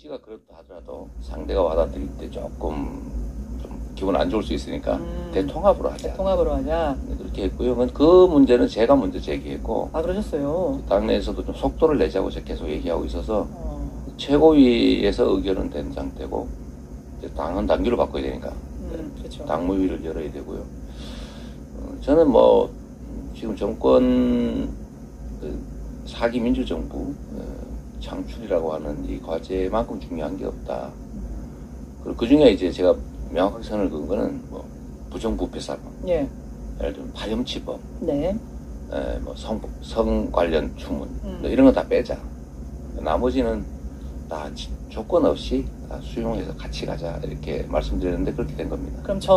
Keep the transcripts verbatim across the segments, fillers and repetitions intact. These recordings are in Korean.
씨가 그렇다 하더라도 상대가 받아들일 때 조금 좀 기분 안 좋을 수 있으니까 음, 대통합으로 하자. 대통합으로 하자. 그렇게 했고요. 그 문제는 제가 먼저 제기했고. 아, 그러셨어요? 당내에서도 좀 속도를 내자고 제가 계속 얘기하고 있어서 어. 최고위에서 의견은 된 상태고 이제 당은 당규를 바꿔야 되니까 음, 그렇죠. 당무위를 열어야 되고요. 어, 저는 뭐 지금 정권 사기 민주정부 창출이라고 하는 이 과제만큼 중요한 게 없다. 그리고 그 중에 이제 제가 명확하게 선을 그은 거는 뭐 부정부패사범, 예. 예를 들면 파렴치범, 네. 에, 뭐 성, 성 관련 추문, 음. 뭐 이런 거 다 빼자. 나머지는 다 조건 없이 다 수용해서 같이 가자 이렇게 말씀드렸는데 그렇게 된 겁니다. 그럼 저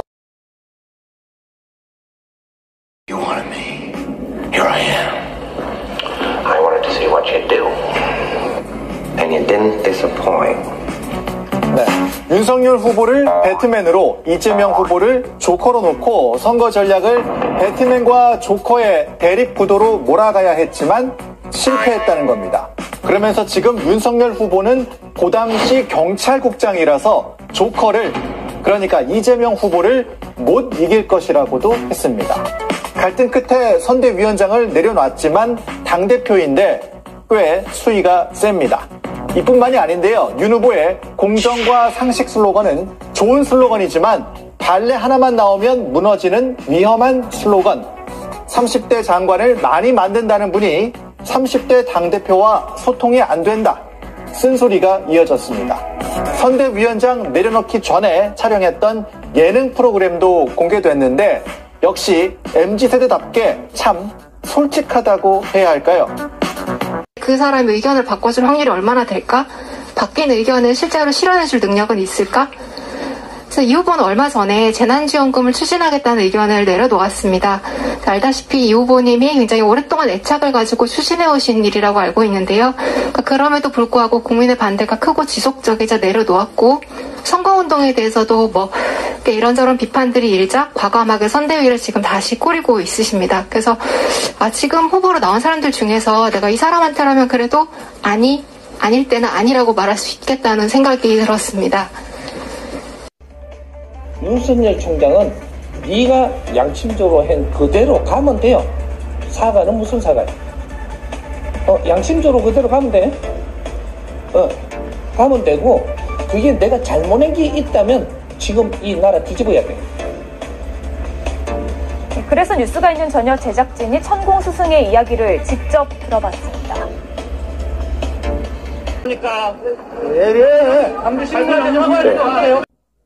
You wanted me. Here I am. I wanted to see what you'd do. And you didn't disappoint. 네, 윤석열 후보를 배트맨으로 이재명 후보를 조커로 놓고 선거 전략을 배트맨과 조커의 대립 구도로 몰아가야 했지만 실패했다는 겁니다. 그러면서 지금 윤석열 후보는 그 당시 경찰국장이라서 조커를, 그러니까 이재명 후보를 못 이길 것이라고도 했습니다. 갈등 끝에 선대위원장을 내려놨지만 당대표인데 꽤 수위가 셉니다. 이뿐만이 아닌데요. 윤 후보의 공정과 상식 슬로건은 좋은 슬로건이지만 발레 하나만 나오면 무너지는 위험한 슬로건. 삼십 대 장관을 많이 만든다는 분이 삼십 대 당대표와 소통이 안 된다. 쓴소리가 이어졌습니다. 선대위원장 내려놓기 전에 촬영했던 예능 프로그램도 공개됐는데 역시 엠지세대답게 참 솔직하다고 해야 할까요? 그 사람의 의견을 바꿔줄 확률이 얼마나 될까? 바뀐 의견을 실제로 실현해줄 능력은 있을까? 그래서 이 후보는 얼마 전에 재난지원금을 추진하겠다는 의견을 내려놓았습니다. 알다시피 이 후보님이 굉장히 오랫동안 애착을 가지고 추진해오신 일이라고 알고 있는데요. 그럼에도 불구하고 국민의 반대가 크고 지속적이자 내려놓았고 선거운동에 대해서도 뭐 이런저런 비판들이 일자 과감하게 선대위를 지금 다시 꾸리고 있으십니다. 그래서 아, 지금 후보로 나온 사람들 중에서 내가 이 사람한테라면 그래도 아니, 아닐 때는 아니라고 말할 수 있겠다는 생각이 들었습니다. 윤석열 총장은 네가 양심적으로 한 그대로 가면 돼요. 사과는 무슨 사과야? 어, 양심적으로 그대로 가면 돼. 어, 가면 되고 그게 내가 잘못한 게 있다면 지금 이 나라 뒤집어야 돼. 그래서 뉴스가 있는 저녁 제작진이 천공스승의 이야기를 직접 들어봤습니다. 그러니까 예, 예. 남주시는 걸 안녕하세요.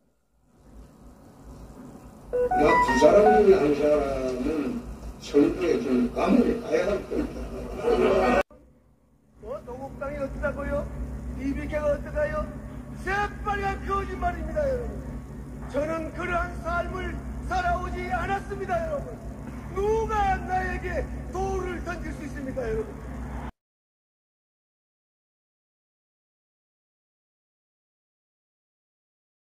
두 사람 중에 한 사람은 설득에 좀 감을 가야 할 겁니다. 뭐 동국당이 어쩌다고요? 비비케가 어떡하요? 새빨간 거짓말입니다, 여러분. 저는 그러한 삶을 살아오지 않았습니다, 여러분. 누가 나에게 돌을 던질 수 있습니까, 여러분?